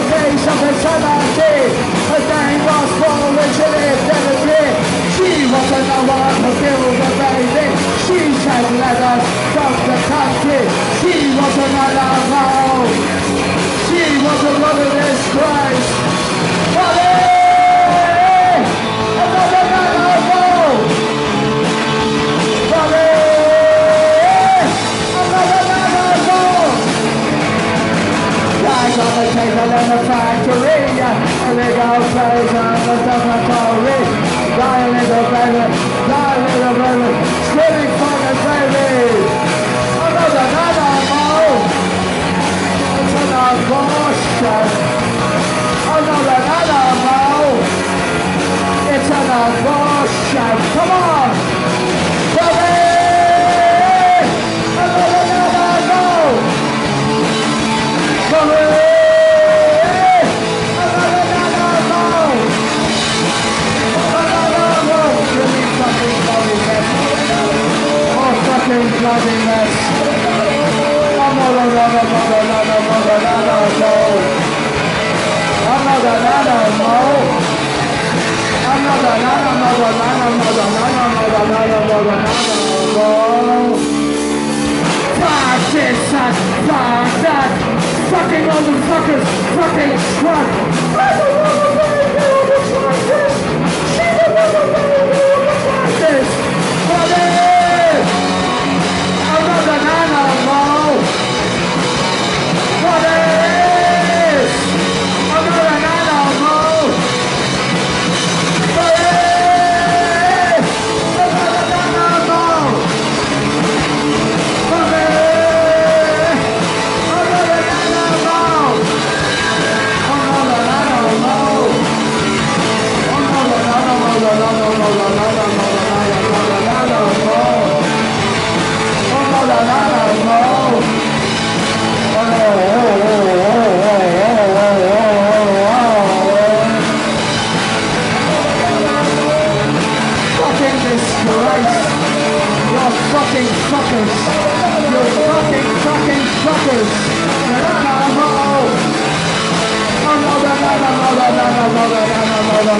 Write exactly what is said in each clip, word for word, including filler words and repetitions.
face of eternity. Her name was born when she lived in the dream. She wasn't the one who killed the baby. She shed letters from the country. She was another mole. She was a mother disgrace. Molly! Another another mole! Molly! Another another mole! Guys on the table in the factory. Illegal plays on the dormitory. Die little baby, die little baby, screaming for the baby. Another another mole. It's an abortion. Another another mole. It's an abortion. Come on, baby. Another another mole. Baby. Fucking bloody mess. I'm not another mother, another mother, another mole. I'm not another mole. I'm not another mother, another mother, another mother, another mother, another mole. Fuck this, fuck that. Fucking motherfuckers, fucking truck. Where's the motherfucking motherfuckers like this? She's a motherfucking like this. What is? Another animal. What is? Another animal. What is? Another animal. What is? Another animal. Another animal. Another animal. Another fucking disgrace. You're fucking fuckers. You're fucking fucking fuckers. Another, another, another, another, another,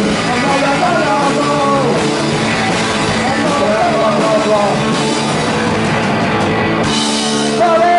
another, another, another,